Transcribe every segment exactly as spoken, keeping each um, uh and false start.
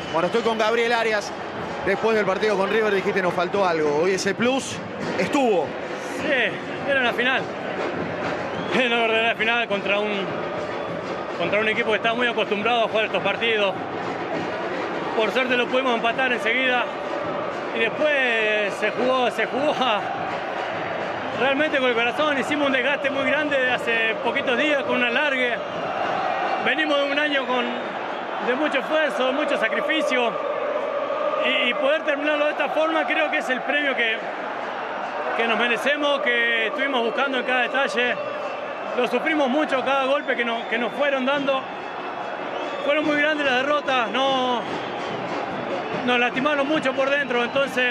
Bueno, estoy con Gabriel Arias. Después del partido con River dijiste nos faltó algo. Hoy ese plus estuvo. Sí, era una final. Era una verdadera final contra un, contra un equipo que está muy acostumbrado a jugar estos partidos. Por suerte lo pudimos empatar enseguida. Y después se jugó, se jugó a, realmente con el corazón. Hicimos un desgaste muy grande de hace poquitos días con un alargue. Venimos de un año con, de mucho esfuerzo, mucho sacrificio. Y, y poder terminarlo de esta forma creo que es el premio que, que nos merecemos, que estuvimos buscando en cada detalle. Lo sufrimos mucho, cada golpe que, no, que nos fueron dando. Fueron muy grandes las derrotas, no, nos lastimaron mucho por dentro, entonces,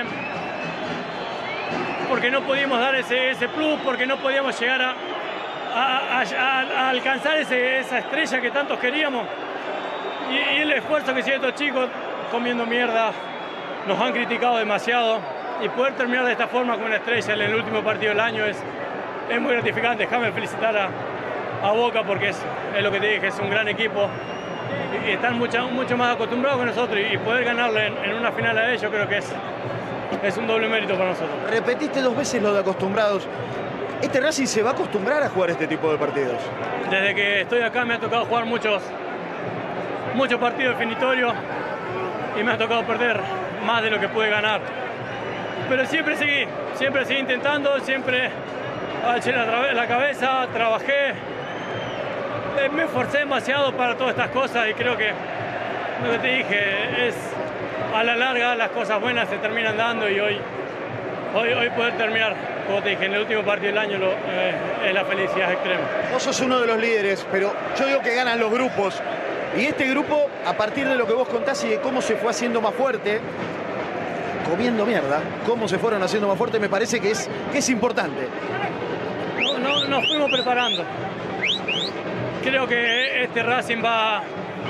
porque no pudimos dar ese, ese plus, porque no podíamos llegar a, a, a, a alcanzar ese, esa estrella que tantos queríamos. Y, y el esfuerzo que hicieron estos chicos comiendo mierda, nos han criticado demasiado, y poder terminar de esta forma con una estrella en el último partido del año es, es muy gratificante. Déjame felicitar a, a Boca porque es, es lo que te dije, es un gran equipo y, y están mucho, mucho más acostumbrados que nosotros, y, y poder ganarle en, en una final a ellos creo que es, es un doble mérito para nosotros. Repetiste dos veces lo de acostumbrados. ¿Este Racing se va a acostumbrar a jugar este tipo de partidos? Desde que estoy acá me ha tocado jugar muchos, muchos partidos definitorios y me ha tocado perder más de lo que pude ganar. Pero siempre seguí, siempre seguí intentando, siempre eché la, la cabeza, trabajé, me esforcé demasiado para todas estas cosas y creo que lo que te dije es, a la larga las cosas buenas se terminan dando, y hoy, hoy, hoy poder terminar, como te dije, en el último partido del año lo, eh, es la felicidad extrema. Vos sos uno de los líderes, pero yo digo que ganan los grupos. Y este grupo, a partir de lo que vos contás y de cómo se fue haciendo más fuerte, comiendo mierda, cómo se fueron haciendo más fuerte, me parece que es, que es importante. No, no, nos fuimos preparando. Creo que este Racing va,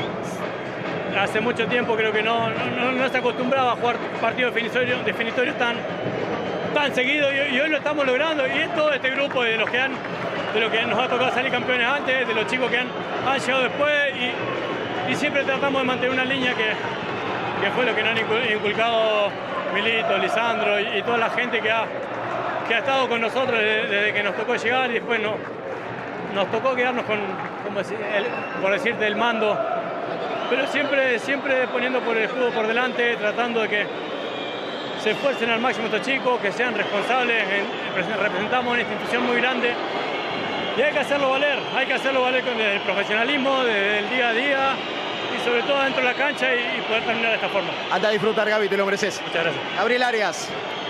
hace mucho tiempo creo que no, no, no se acostumbraba a jugar partidos definitorios, definitorios tan, tan seguidos, y, y hoy lo estamos logrando, y es todo este grupo de los que han, de los que nos ha tocado salir campeones antes, de los chicos que han, han llegado después, y, y siempre tratamos de mantener una línea que, que fue lo que nos han inculcado Milito, Lisandro y, y toda la gente que ha, que ha estado con nosotros desde, desde que nos tocó llegar, y después no, nos tocó quedarnos con, como decir, el, por decirte, el mando, pero siempre, siempre poniendo por el escudo por delante, tratando de que se esfuercen al máximo estos chicos, que sean responsables. En, representamos una institución muy grande y hay que hacerlo valer, hay que hacerlo valer con el profesionalismo, desde el día a día y sobre todo dentro de la cancha, y, y poder terminar de esta forma. Anda a disfrutar, Gaby, te lo mereces. Muchas gracias. Gabriel Arias.